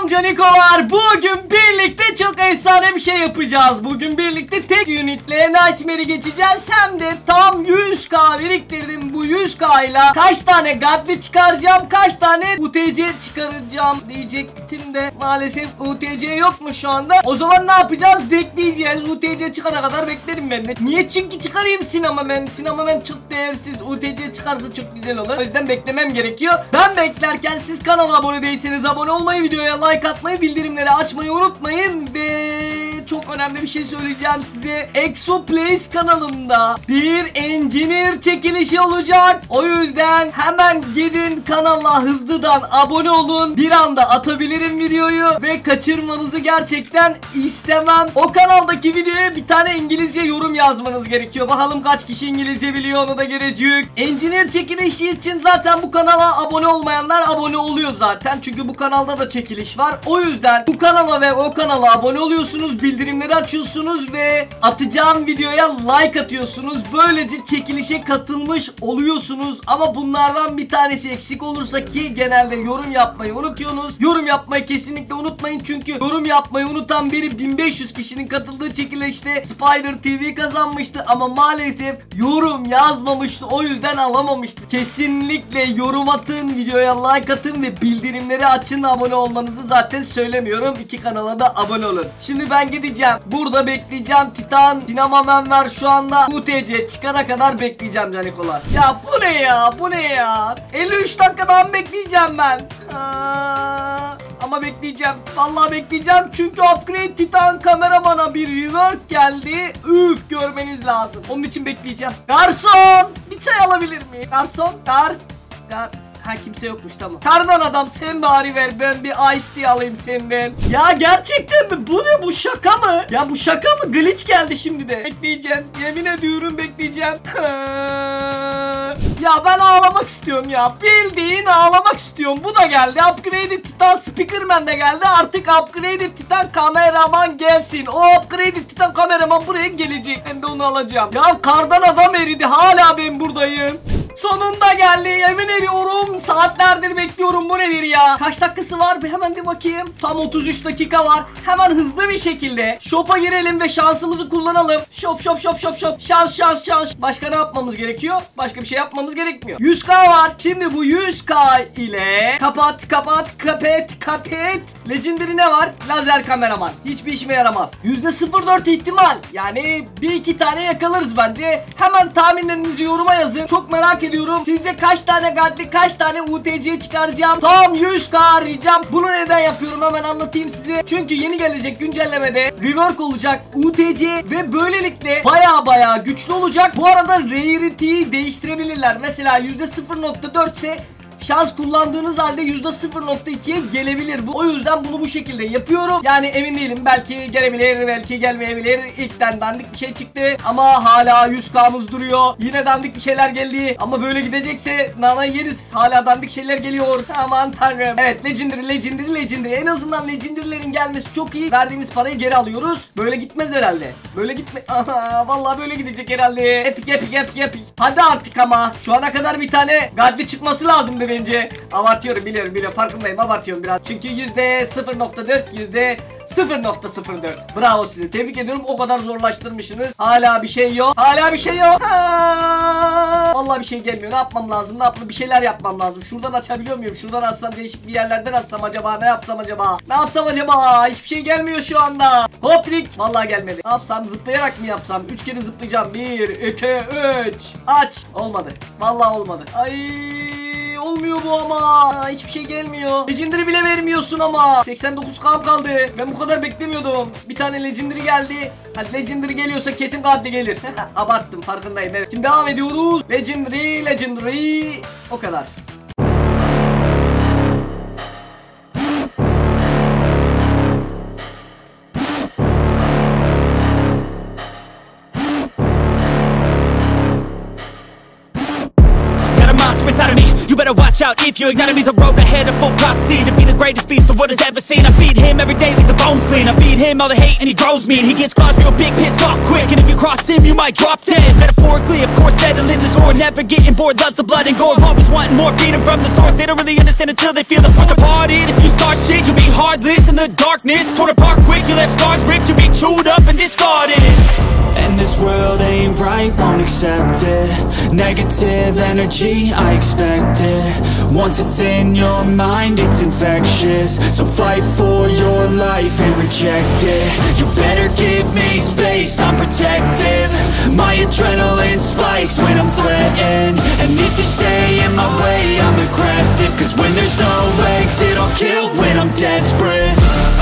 Selam canikolar. Bugün birlikte çok efsane bir şey yapacağız. Bugün birlikte tek unitle Nightmare'i geçeceğiz. Hem de tam 100k biriktirdim. Bu 100k ile kaç tane Godly çıkaracağım, kaç tane UTC çıkaracağım diyecektim de maalesef UTC yokmuş şu anda. O zaman ne yapacağız? Bekleyeceğiz. UTC çıkana kadar beklerim ben de. Niye? Çünkü çıkarayım Sinema. Sinema çok değersiz. UTC çıkarsa çok güzel olur. O yüzden beklemem gerekiyor. Ben beklerken siz kanala abone değilseniz abone olmayı, videoya like atmayı, bildirimleri açmayı unutmayın. Ve çok önemli bir şey söyleyeceğim size. Exoplace kanalında bir engineer çekilişi olacak. O yüzden hemen gidin kanala hızlıdan abone olun. Bir anda atabilirim videoyu ve kaçırmanızı gerçekten istemem. O kanaldaki videoya bir tane İngilizce yorum yazmanız gerekiyor. Bakalım kaç kişi İngilizce biliyor, onu da gelecek. Engineer çekilişi için zaten bu kanala abone olmayanlar abone oluyor zaten. Çünkü bu kanalda da çekiliş var. O yüzden bu kanala ve o kanala abone oluyorsunuz. Bildirimleri açıyorsunuz ve atacağım videoya like atıyorsunuz. Böylece çekilişe katılmış oluyorsunuz. Ama bunlardan bir tanesi eksik olursa, ki genelde yorum yapmayı unutuyorsunuz. Yorum yapmayı kesinlikle unutmayın. Çünkü yorum yapmayı unutan biri 1500 kişinin katıldığı çekilişte Spider TV kazanmıştı. Ama maalesef yorum yazmamıştı. O yüzden alamamıştı. Kesinlikle yorum atın, videoya like atın ve bildirimleri açın. Abone olmanızı zaten söylemiyorum. İki kanala da abone olun. Şimdi ben gideceğim. Burada bekleyeceğim. Titan, Dinamamen var şu anda. UTC çıkana kadar bekleyeceğim canikolar. Ya bu ne ya? Bu ne ya? 53 dakikadan bekleyeceğim ben. Ama bekleyeceğim. Vallahi bekleyeceğim. Çünkü Upgrade Titan kameramana bir rework geldi. Üf, görmeniz lazım. Onun için bekleyeceğim. Garson! Bir çay alabilir miyim? Garson? Ha, kimse yokmuş, tamam. Kardan adam sen bari ver, ben bir ice tea alayım senden. Ya gerçekten mi? Bu ne, bu şaka mı? Ya bu şaka mı? Glitch geldi şimdi de. Bekleyeceğim. Yemin ediyorum bekleyeceğim. Ya ben ağlamak istiyorum ya. Bildiğin ağlamak istiyorum. Bu da geldi. Upgraded Titan Speakerman de geldi. Artık Upgraded Titan kameraman gelsin. O Upgraded Titan kameraman buraya gelecek. Ben de onu alacağım. Ya kardan adam eridi. Hala ben buradayım. Sonunda geldi, yemin ediyorum. Saatlerdir bekliyorum, bu nedir ya? Kaç dakikası var? Bir hemen bir bakayım. Tam 33 dakika var. Hemen hızlı bir şekilde shop'a girelim ve şansımızı kullanalım. Shop. Şans. Başka ne yapmamız gerekiyor? Başka bir şey yapmamız gerekmiyor. 100k var. Şimdi bu 100k ile kapat. Legendary ne var? Lazer kameraman. Hiçbir işime yaramaz. %04 ihtimal. Yani bir iki tane yakalarız bence. Hemen tahminlerinizi yoruma yazın. Çok merak ediyorum. Sizce kaç tane Godly, kaç tane UTC çıkaracağım? Tam 100k arayacağım. Bunu neden yapıyorum hemen anlatayım size. Çünkü yeni gelecek güncellemede rework olacak UTC ve böylelikle baya güçlü olacak. Bu arada rarity'yi değiştirebilirler. Mesela %0.4 ise şans kullandığınız halde %0.2'ye gelebilir bu. O yüzden bunu bu şekilde yapıyorum. Yani emin değilim. Belki gelebilir, belki gelmeyebilir. İlkten dandik bir şey çıktı. Ama hala 100k'mız duruyor. Yine dandik bir şeyler geldi. Ama böyle gidecekse nana yeriz. Hala dandik şeyler geliyor. Aman tanrım. Evet, Legendary. En azından Legendary'lerin gelmesi çok iyi. Verdiğimiz parayı geri alıyoruz. Böyle gitmez herhalde. Böyle gitme. Aha, vallahi böyle gidecek herhalde. Epic. Hadi artık ama. Şu ana kadar bir tane Godly çıkması lazımdı bence. Abartıyorum, biliyorum, farkındayım, abartıyorum biraz. Çünkü %0.4, %0.04. Bravo size, tebrik ediyorum. O kadar zorlaştırmışsınız. Hala bir şey yok. Vallahi bir şey gelmiyor. Ne yapmam lazım? Bir şeyler yapmam lazım. Şuradan açabiliyor muyum? Şuradan açsam, değişik bir yerlerden açsam acaba? Ne yapsam acaba? Hiçbir şey gelmiyor şu anda. Hoplik. Vallahi gelmedi. Ne yapsam? Zıplayarak mı yapsam? 3 kere zıplayacağım. 1, 2, 3. Aç. Olmadı. Vallahi olmadı. Olmuyor bu ama. Hiçbir şey gelmiyor. Legendary bile vermiyorsun ama. 89k kaldı. Ben bu kadar beklemiyordum. Bir tane Legendary geldi. Hadi Legendary geliyorsa kesin Godly gelir. Abarttım, farkındayım. Evet. Şimdi devam ediyoruz. Legendary. O kadar. Inside of me, you better watch out if you ignite me's a road ahead of full prophecy to be the greatest beast the world has ever seen. I feed him every day like the bones clean. I feed him all the hate and he grows me, and he gets claws real big, pissed off quick. And if you cross him, you might drop dead. Metaphorically, of course, settling the score, never getting bored, loves the blood and gore, always wanting more, freedom from the source. They don't really understand until they feel the force. Departed, if you start shit, you'll be hard. regardless in the darkness. Torn apart quick, you left scars ripped. You be chewed up and discarded. And this world ain't right, won't accept it. Negative energy, I expect it. Once it's in your mind, it's infectious. So fight for your life and reject it. You better give me space, I'm protective. My adrenaline spikes when I'm threatened. And if you stay in my way, I'm aggressive. Cause when there's no exit, I'll kill when I'm desperate.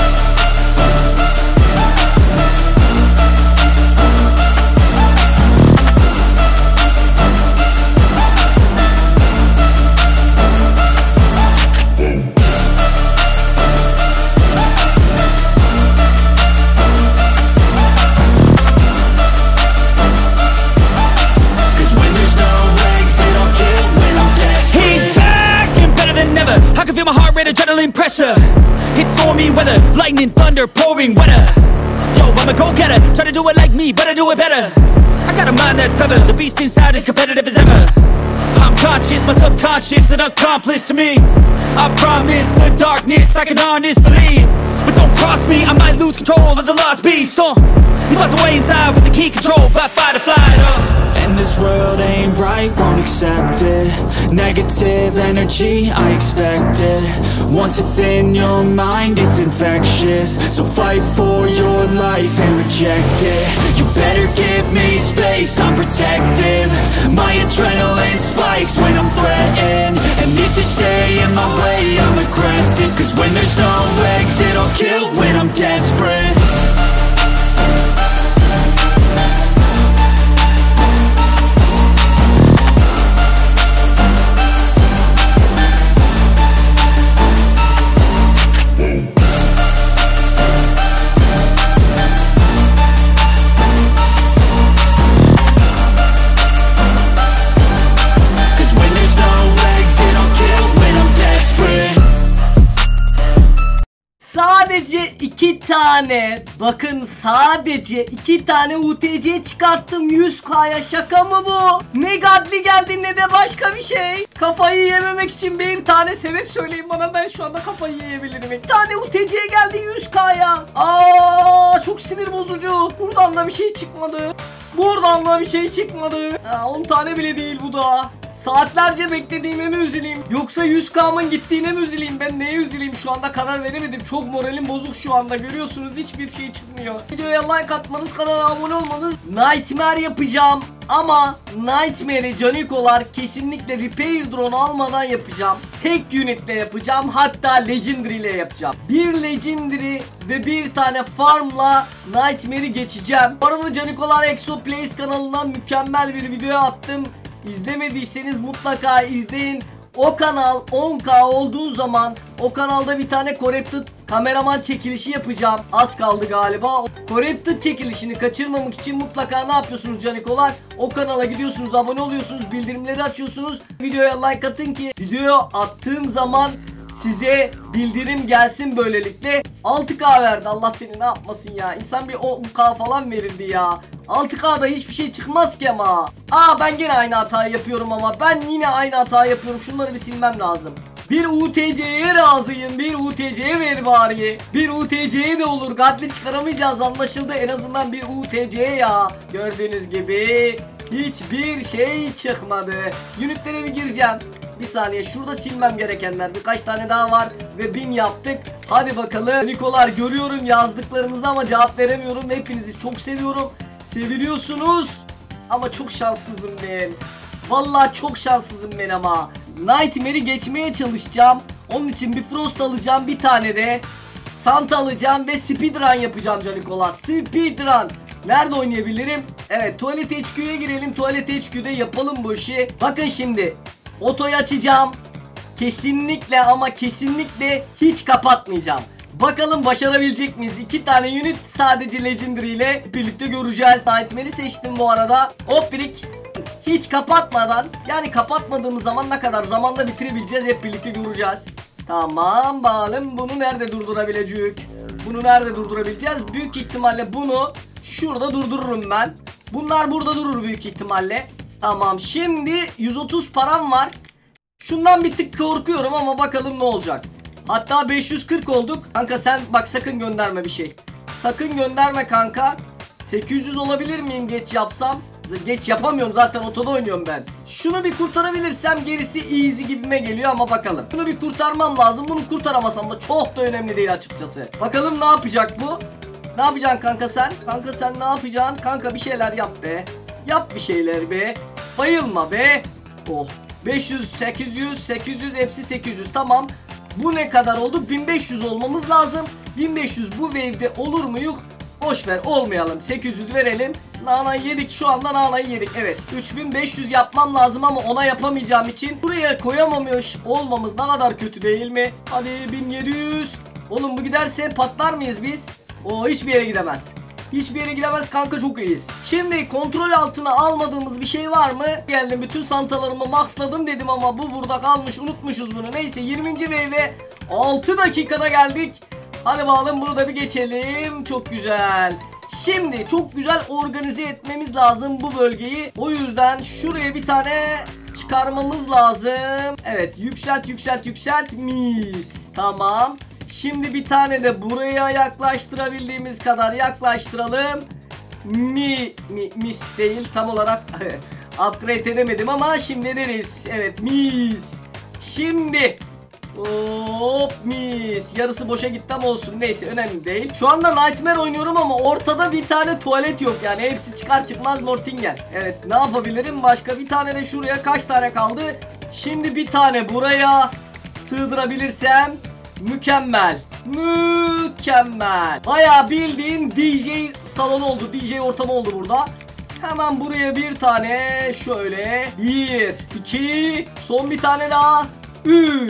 Adrenaline pressure, it's stormy weather, lightning, thunder, pouring weather. Yo, I'm a go-getter, try to do it like me, but I do it better. I got a mind that's clever, the beast inside is competitive as ever. I'm conscious, my subconscious, an accomplice to me. I promise the darkness, I can honest believe. But don't cross me, I might lose control of the lost beast. He's locked away inside with the key controlled by fight or flight. And this world ain't right, won't accept it. Negative energy, I expect it. Once it's in your mind, it's infectious. So fight for your life and reject it. You better give me space, I'm protective. My adrenaline spikes when I'm threatened. And if you stay in my way, I'm aggressive. Cause when there's no exit, I'll kill when I'm desperate. Sadece 2 tane, bakın sadece 2 tane UTC çıkarttım 100K'ya, şaka mı bu? Ne Godly geldi ne de başka bir şey. Kafayı yememek için bir tane sebep söyleyin bana, ben şu anda kafayı yiyebilirim. 2 tane UTC geldi 100K'ya. Çok sinir bozucu. Buradan da bir şey çıkmadı. Buradan da bir şey çıkmadı. 10 tane bile değil bu da. Saatlerce beklediğime mi üzüleyim, yoksa 100K'mın gittiğine mi üzüleyim? Ben neye üzüleyim şu anda karar veremedim. Çok moralim bozuk şu anda, görüyorsunuz hiçbir şey çıkmıyor. Videoya like atmanız, kanala abone olmanız. Nightmare yapacağım ama Nightmare'i Canikolar kesinlikle Repair Drone almadan yapacağım. Tek unitle yapacağım, hatta Legendary ile yapacağım. Bir Legendary ve bir tane Farm'la Nightmare'i geçeceğim. Bu arada Canikolar Exo Plays kanalından mükemmel bir video attım. İzlemediyseniz mutlaka izleyin. O kanal 10K olduğu zaman o kanalda bir tane Corrupted kameraman çekilişi yapacağım. Az kaldı galiba. Corrupted çekilişini kaçırmamak için mutlaka ne yapıyorsunuz Canikolar? O kanala gidiyorsunuz, abone oluyorsunuz, bildirimleri açıyorsunuz. Videoya like atın ki video attığım zaman size bildirim gelsin böylelikle. 6K verdi, Allah seni ne yapmasın ya. İnsan bir 10K falan verirdi ya. 6K'da hiçbir şey çıkmaz ki ama. Ben gene aynı hatayı yapıyorum ama. Ben yine aynı hatayı yapıyorum. Şunları bir silmem lazım. Bir UTC'ye razıyım. Bir UTC'ye ver bari. Bir UTC'ye de olur. Godly çıkaramayacağız anlaşıldı. En azından bir UTC'ye ya. Gördüğünüz gibi hiçbir şey çıkmadı. Unitlere bir gireceğim. Bir saniye, şurada silmem gerekenler birkaç tane daha var ve 1000 yaptık. Hadi bakalım. Nikolar, görüyorum yazdıklarınızı ama cevap veremiyorum. Hepinizi çok seviyorum. Seviliyorsunuz ama çok şanssızım ben. Vallahi çok şanssızım ben ama. Nightmare'i geçmeye çalışacağım. Onun için bir Frost alacağım, bir tane de Santa alacağım ve speedrun yapacağım Canikolar. Speedrun. Nerede oynayabilirim? Evet, Tuvalet HQ'ya girelim. Tuvalet HQ'de yapalım bu işi. Bakın şimdi. Otoyu açacağım. Kesinlikle ama kesinlikle hiç kapatmayacağım. Bakalım başarabilecek miyiz? 2 tane unit sadece Legendary ile birlikte göreceğiz. Nightmare'i seçtim bu arada. Hop birik. Hiç kapatmadan, yani kapatmadığımız zaman ne kadar zamanda bitirebileceğiz hep birlikte göreceğiz. Tamam bakalım, bunu nerede durdurabilecek? Bunu nerede durdurabileceğiz? Büyük ihtimalle bunu şurada durdururum ben. Bunlar burada durur büyük ihtimalle. Tamam, şimdi 130 param var. Şundan bir tık korkuyorum ama bakalım ne olacak. Hatta 540 olduk. Kanka sen bak sakın gönderme bir şey. Sakın gönderme kanka. 800 olabilir miyim geç yapsam? Geç yapamıyorum zaten, otoda oynuyorum ben. Şunu bir kurtarabilirsem gerisi easy gibime geliyor ama bakalım. Bunu bir kurtarmam lazım. Bunu kurtaramasam da çok da önemli değil açıkçası. Bakalım ne yapacak bu? Ne yapacaksın kanka sen? Kanka sen ne yapacaksın? Kanka bir şeyler yap be. Yap bir şeyler be. Bayılma be. Oh. 500, 800, 800, hepsi 800. Tamam. Bu ne kadar oldu? 1500 olmamız lazım. 1500 bu wave'de olur muyuz? Boş ver, olmayalım. 800 verelim. Nanayı yedik, şu anda nanayı yedik. Evet, 3500 yapmam lazım ama ona yapamayacağım için buraya koyamamış olmamız ne kadar kötü değil mi? Hadi 1700. Oğlum bu giderse patlar mıyız biz? O hiçbir yere gidemez. Hiçbir yere gidemez kanka, çok iyiyiz. Şimdi kontrol altına almadığımız bir şey var mı? Geldim bütün santalarımı maxladım dedim ama bu burada kalmış, unutmuşuz bunu. Neyse 20. wave'e 6 dakikada geldik. Hadi bakalım bunu da bir geçelim. Çok güzel. Şimdi çok güzel organize etmemiz lazım bu bölgeyi. O yüzden şuraya bir tane çıkarmamız lazım. Evet, yükselt yükselt yükselt. Mis. Tamam. Şimdi bir tane de buraya yaklaştırabildiğimiz kadar yaklaştıralım. Mis değil tam olarak. Upgrade edemedim ama şimdi ederiz. Evet, mis. Şimdi hop, mis. Yarısı boşa gitti ama olsun, neyse önemli değil. Şu anda Nightmare oynuyorum ama ortada bir tane tuvalet yok yani, hepsi çıkar çıkmaz Mortingen. Evet, ne yapabilirim başka? Bir tane de şuraya, kaç tane kaldı? Şimdi bir tane buraya sığdırabilirsem mükemmel. Mükemmel. Bayağı bildiğin DJ salonu oldu, DJ ortamı oldu burada. Hemen buraya bir tane şöyle, 1 2, son bir tane daha, 3.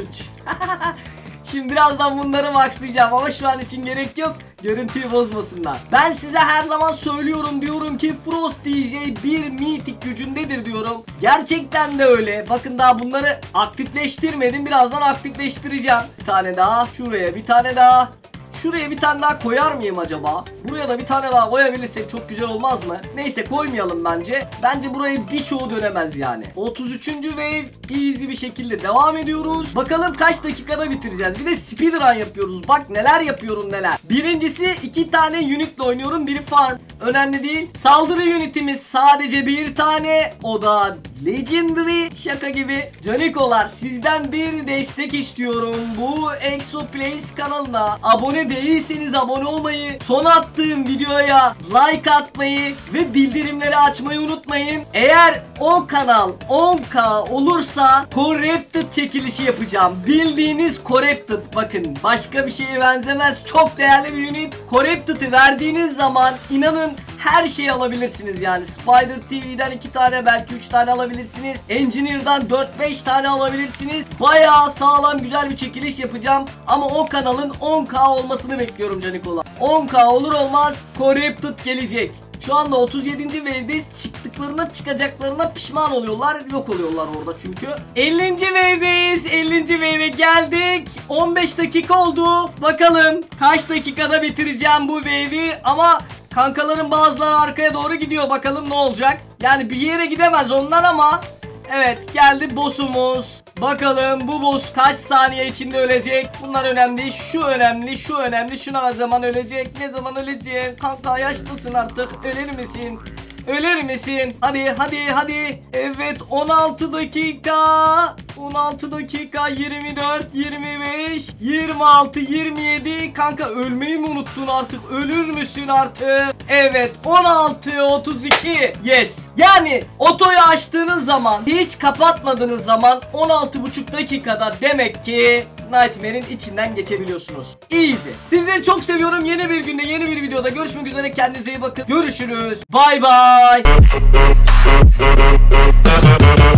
Şimdi birazdan bunları maxlayacağım ama şu an için gerek yok. Görüntüyü bozmasınlar. Ben size her zaman söylüyorum, diyorum ki Frost DJ bir mitik gücündedir diyorum. Gerçekten de öyle. Bakın daha bunları aktifleştirmedim. Birazdan aktifleştireceğim. Bir tane daha. Şuraya bir tane daha. Şuraya bir tane daha koyar mıyım acaba? Buraya da bir tane daha koyabilirsek çok güzel olmaz mı? Neyse, koymayalım bence. Bence burayı birçoğu dönemez yani. 33. wave easy bir şekilde devam ediyoruz. Bakalım kaç dakikada bitireceğiz. Bir de speedrun yapıyoruz. Bak neler yapıyorum neler. Birincisi 2 tane unitle oynuyorum. Biri farm. Önemli değil. Saldırı unitimiz sadece bir tane. O da legendary. Şaka gibi. Canikolar, sizden bir destek istiyorum. Bu Exoplays kanalına abone değilseniz abone olmayı, son attığım videoya like atmayı ve bildirimleri açmayı unutmayın. Eğer o kanal 10k olursa Corrupted çekilişi yapacağım. Bildiğiniz Corrupted, bakın başka bir şeye benzemez. Çok değerli bir unit. Corrupted'ı verdiğiniz zaman inanın her şeyi alabilirsiniz yani. Spider TV'den 2 tane, belki 3 tane alabilirsiniz. Engineer'dan 4-5 tane alabilirsiniz. Bayağı sağlam güzel bir çekiliş yapacağım. Ama o kanalın 10k olmasını bekliyorum canikolar. 10k olur olmaz Corrupted gelecek. Şu anda 37. wave'deyiz. Çıktıklarına çıkacaklarına pişman oluyorlar. Yok oluyorlar orada çünkü. 50. wave'deyiz. 50. wave'e geldik. 15 dakika oldu. Bakalım kaç dakikada bitireceğim bu wave'i. Ama kankaların bazıları arkaya doğru gidiyor. Bakalım ne olacak. Yani bir yere gidemez onlar ama evet, geldi boss'umuz. Bakalım bu boss kaç saniye içinde ölecek. Bunlar önemli. Şu önemli. Şu önemli. Şu ne zaman ölecek? Ne zaman ölecek? Kanka yaşlısın artık. Ölür müsün? Ölür müsün? Hadi hadi hadi. Evet, 16 dakika. 16 dakika, 24, 25, 26, 27. Kanka ölmeyi mi unuttun artık? Ölür müsün artık? Evet, 16, 32. Yes. Yani otoyu açtığınız zaman, hiç kapatmadığınız zaman 16,5 dakikada demek ki Nightmare'in içinden geçebiliyorsunuz. Easy. Sizleri çok seviyorum. Yeni bir günde, yeni bir videoda görüşmek üzere. Kendinize iyi bakın. Görüşürüz. Bye bye.